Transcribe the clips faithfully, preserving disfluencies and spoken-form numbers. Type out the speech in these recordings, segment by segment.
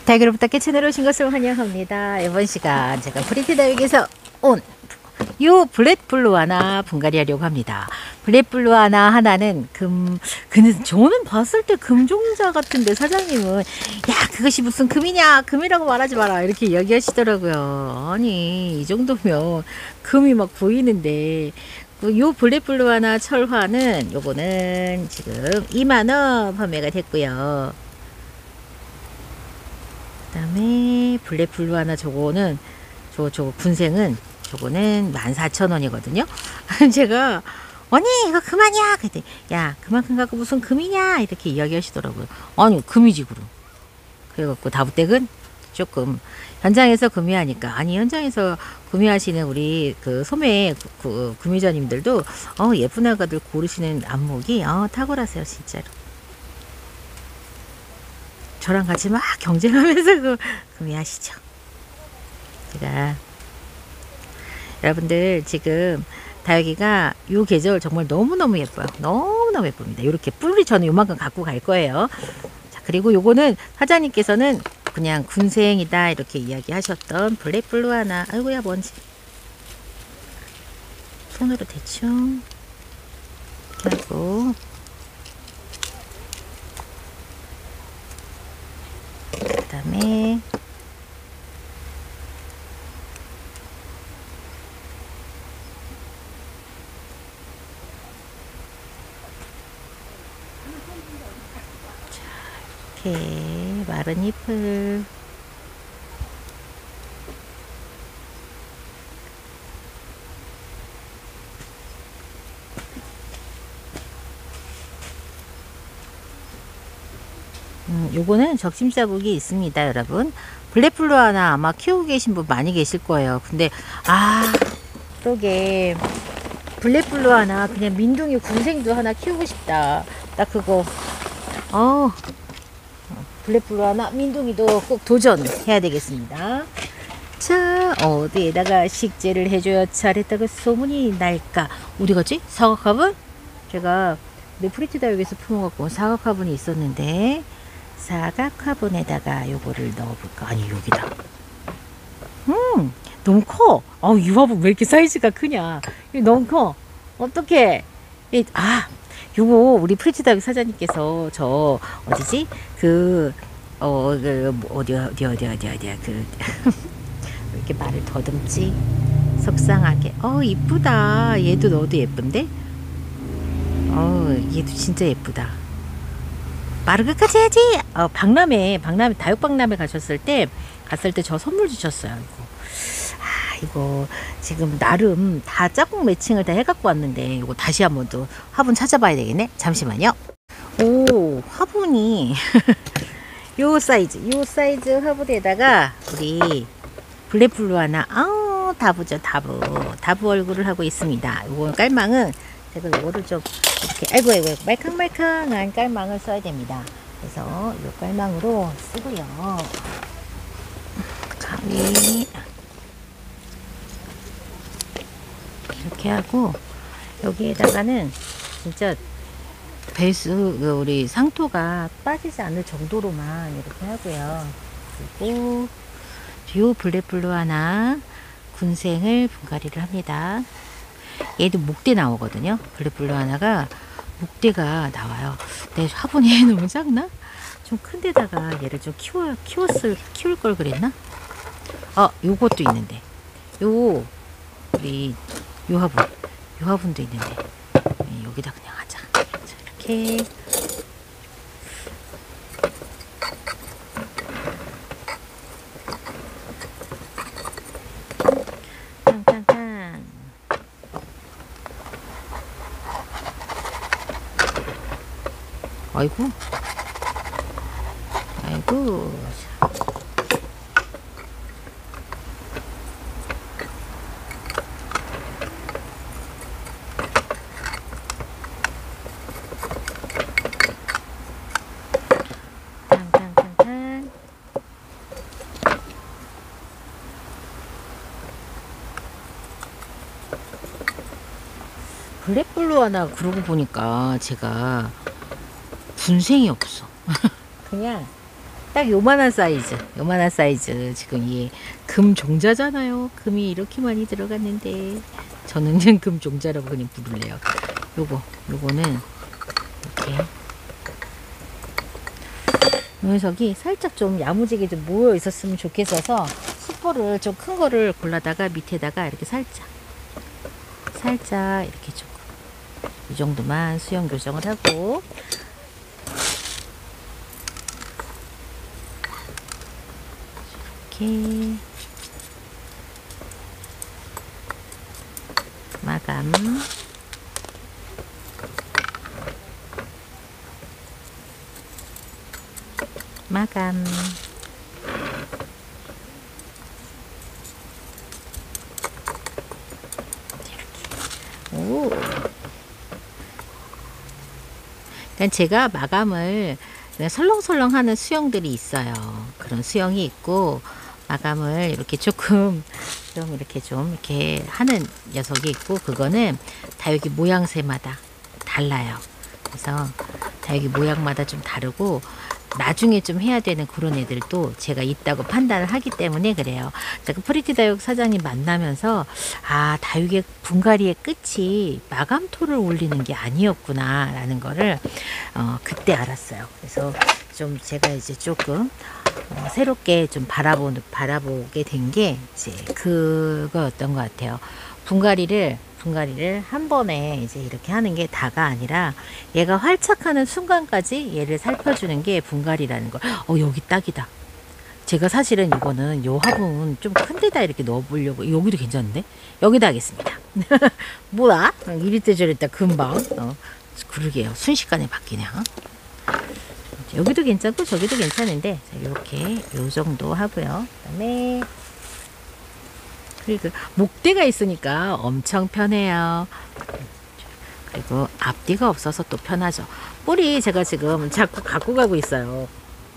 달걀을 부탁해 채널에 오신 것을 환영합니다. 이번 시간 제가 프리티다육에서 온 요 블랙블루 하나 분갈이 하려고 합니다. 블랙블루 하나 하나는 금, 근데 저는 봤을 때 금종자 같은데 사장님은 야 그것이 무슨 금이냐 금이라고 말하지 마라 이렇게 이야기하시더라고요. 아니 이 정도면 금이 막 보이는데 요 블랙블루 하나 철화는 요거는 지금 이만 원 판매가 됐고요. 그 다음에 블랙블루 하나 저거는 저, 저 군생은 저거는 만 사천 원이거든요. 제가 언니 이거 금아니야 그랬더니 야 그만큼 갖고 무슨 금이냐 이렇게 이야기 하시더라고요. 아니 금이지 그럼. 그래갖고 다부댁은 조금 현장에서 구매하니까 아니 현장에서 구매하시는 우리 그 소매 그, 그 구매자님들도 어 예쁜 아가들 고르시는 안목이 어 탁월하세요 진짜로. 저랑 같이 막 경쟁하면서 그 구매하시죠. 제가 여러분들 지금 다육이가 요 계절 정말 너무너무 예뻐요. 너무너무 예쁩니다. 이렇게 뿔이 저는 요만큼 갖고 갈 거예요. 자, 그리고 요거는 사장님께서는 그냥 군생이다 이렇게 이야기하셨던 블랙블루 하나. 아이고야 먼지. 손으로 대충 이렇게 하고 그 다음에 이렇게 마른 잎을 음, 요거는 적심 자국이 있습니다 여러분. 블랙블루 하나 아마 키우고 계신 분 많이 계실 거예요. 근데 아 그러게 블랙블루 하나 그냥 민둥이 군생도 하나 키우고 싶다. 딱 그거 어 블랙블루 하나 민둥이도 꼭 도전해야 되겠습니다. 자 어디에다가 식재를 해줘야 잘했다고 소문이 날까. 어디 갔지? 사각 화분? 제가 내 프리티다육에서 품어갖고 온 사각 화분이 있었는데 사각 화분에다가 요거를 넣어볼까. 아니 여기다. 음 너무 커. 아우 이 화분 왜 이렇게 사이즈가 크냐. 이거 너무 커. 어떡해. 이, 아 요거 우리 프리티다육 사장님께서 저 어디지 그 어 그 어디 어디 어디 어디 어디야 그 이렇게 말을 더듬지 속상하게. 어 이쁘다. 얘도 너도 예쁜데. 어 얘도 진짜 예쁘다. 말을 끝까지 해야지. 어 박람회 박람회 다육박람회 가셨을 때 갔을 때 저 선물 주셨어요. 이거. 아 이거 지금 나름 다 짝꿍 매칭을 다 해갖고 왔는데 이거 다시 한번 또 화분 찾아봐야 되겠네. 잠시만요. 오 화분이 요 사이즈 요 사이즈 화분에다가 우리 블랙블루 하나 아우 다부죠 다부 다부 얼굴을 하고 있습니다. 요거 깔망은 제가 요거를 좀 이렇게 아이고 아이고 말캉말캉한 깔망을 써야 됩니다. 그래서 요 깔망으로 쓰고요. 가위 이렇게 하고 여기에다가는 진짜 배수 우리 상토가 빠지지 않을 정도로만 이렇게 하고요. 그리고 요 블랙블루 하나 군생을 분갈이를 합니다. 얘도 목대 나오거든요. 블랙블루 하나가 목대가 나와요. 내 화분이 너무 작나? 좀 큰 데다가 얘를 좀 키워 키웠을 키울 걸 그랬나? 아 요것도 있는데 요 우리 요 화분 요 화분도 있는데 여기다 그냥 하자. 이렇게 탕탕탕. 아이고 아이고 탕탕탕탕. 블랙블루 하나 그러고 보니까 제가 군생이 없어. 그냥 딱 요만한 사이즈, 요만한 사이즈. 지금 이게 금 종자잖아요. 금이 이렇게 많이 들어갔는데 저는 그냥 금 종자라고 그냥 부를래요. 요거, 요거는 이렇게 이 녀석이 살짝 좀 야무지게 좀 모여 있었으면 좋겠어서 숯불을 좀 큰 거를 골라다가 밑에다가 이렇게 살짝 살짝 이렇게 조금 이 정도만 수영 교정을 하고 이렇게 마감 마감 이렇게 오. 그러니까 제가 마감을 설렁설렁하는 수영들이 있어요. 그런 수영이 있고 마감을 이렇게 조금 좀 이렇게 좀 이렇게 하는 녀석이 있고 그거는 다육이 모양새마다 달라요. 그래서 다육이 모양마다 좀 다르고 나중에 좀 해야 되는 그런 애들도 제가 있다고 판단을 하기 때문에 그래요. 제가 프리티 다육 사장님 만나면서 아 다육의 분갈이의 끝이 마감토를 올리는 게 아니었구나 라는 거를 어, 그때 알았어요. 그래서 좀 제가 이제 조금 어, 새롭게 좀 바라보, 바라보게 된 게 이제 그거였던 것 같아요. 분갈이를 분갈이를 한 번에 이제 이렇게 하는 게 다가 아니라 얘가 활착하는 순간까지 얘를 살펴주는 게 분갈이라는 거. 어 여기 딱이다. 제가 사실은 이거는 요 화분 좀 큰 데다 이렇게 넣어보려고 여기도 괜찮은데 여기다 하겠습니다. 뭐야? 이리 때 저리 때 금방 어, 그러게요. 순식간에 바뀌네요. 여기도 괜찮고 저기도 괜찮은데 자, 이렇게 요 정도 하고요. 그다음에 그리고 목대가 있으니까 엄청 편해요. 그리고 앞뒤가 없어서 또 편하죠. 뿌리 제가 지금 자꾸 갖고 가고 있어요.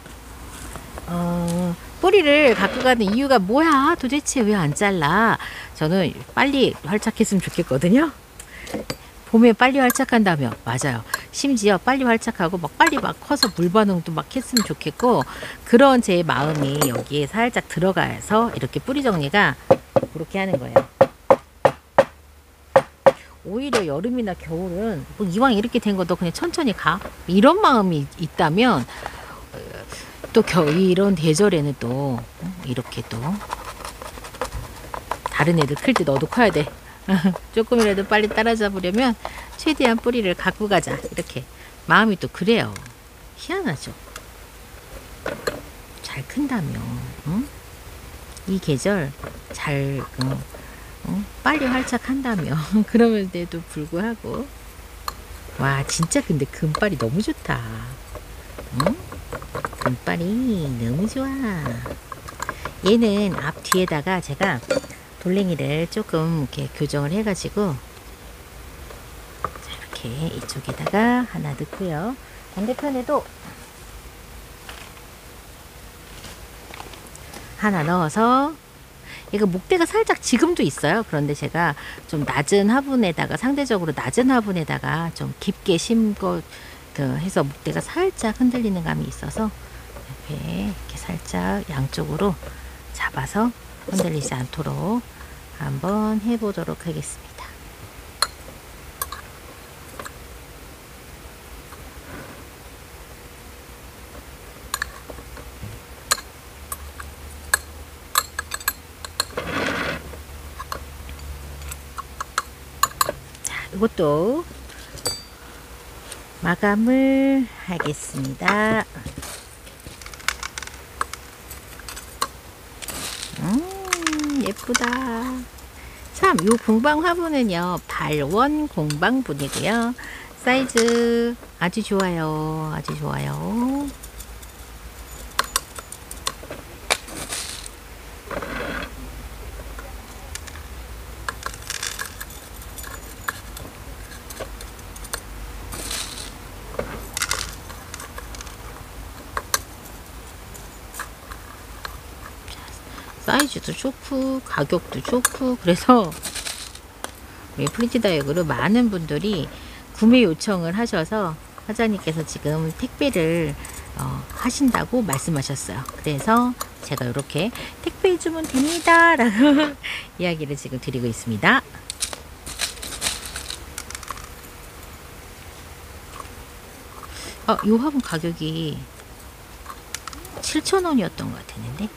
어, 뿌리를 갖고 가는 이유가 뭐야? 도대체 왜 안 잘라? 저는 빨리 활착했으면 좋겠거든요. 봄에 빨리 활착한다며 맞아요. 심지어 빨리 활착하고 막 빨리 막 커서 물 반응도 막 했으면 좋겠고 그런 제 마음이 여기에 살짝 들어가서 이렇게 뿌리 정리가 그렇게 하는 거예요. 오히려 여름이나 겨울은 뭐 이왕 이렇게 된 것도 그냥 천천히 가 이런 마음이 있다면 또 겨, 이런 계절에는 또 이렇게 또 다른 애들 클 때 너도 커야 돼. 조금이라도 빨리 따라잡으려면 최대한 뿌리를 갖고 가자 이렇게 마음이 또 그래요. 희한하죠. 잘 큰다며 응? 이 계절 잘 어, 어? 빨리 활착한다며 그러면서도 불구하고 와 진짜 근데 금발이 너무 좋다. 응? 금발이 너무 좋아. 얘는 앞 뒤에다가 제가 돌랭이를 조금 이렇게 교정을 해가지고 자, 이렇게 이쪽에다가 하나 넣고요. 반대편에도 하나 넣어서 이거 목대가 살짝 지금도 있어요. 그런데 제가 좀 낮은 화분에다가 상대적으로 낮은 화분에다가 좀 깊게 심고 그 해서 목대가 살짝 흔들리는 감이 있어서 이렇게, 이렇게 살짝 양쪽으로 잡아서 흔들리지 않도록 한번 해보도록 하겠습니다. 자, 이것도 마감을 하겠습니다. 음, 예쁘다. 참, 요 공방 화분은요, 발원 공방분이고요. 사이즈 아주 좋아요. 아주 좋아요. 사이즈도 좋고 가격도 좋고 그래서 우리 프리티 다육으로 많은 분들이 구매 요청을 하셔서 사장님께서 지금 택배를 어, 하신다고 말씀하셨어요. 그래서 제가 이렇게 택배해 주면 됩니다 라고 이야기를 지금 드리고 있습니다. 어, 요 화분 가격이 칠천 원이었던 것 같았는데,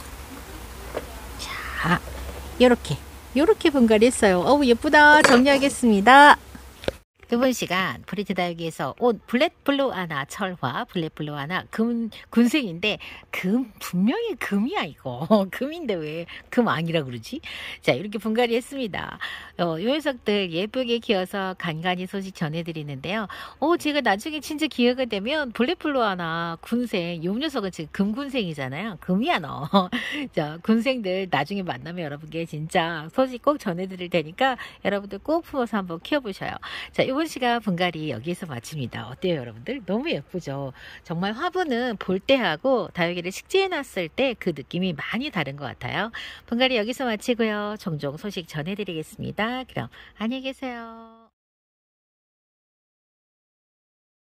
자, 요렇게 요렇게 분갈이 했어요. 어우 예쁘다. 정리하겠습니다. 이번 시간 브리트 다육이에서 온 블랙블루 하나 철화, 블랙블루 하나 금, 군생인데 금 분명히 금이야 이거. 금인데 왜 금 아니라 그러지? 자, 이렇게 분갈이 했습니다. 어, 요 녀석들 예쁘게 키워서 간간히 소식 전해드리는데요. 어, 제가 나중에 진짜 기회가 되면 블랙블루 하나 군생, 요 녀석은 지금 금군생이잖아요. 금이야 너. 자, 군생들 나중에 만나면 여러분께 진짜 소식 꼭 전해드릴 테니까 여러분들 꼭 품어서 한번 키워보셔요. 자, 이번 시간 분갈이 여기에서 마칩니다. 어때요 여러분들? 너무 예쁘죠? 정말 화분은 볼 때하고 다육이를 식재해 놨을 때 그 느낌이 많이 다른 것 같아요. 분갈이 여기서 마치고요. 종종 소식 전해드리겠습니다. 그럼 안녕히 계세요.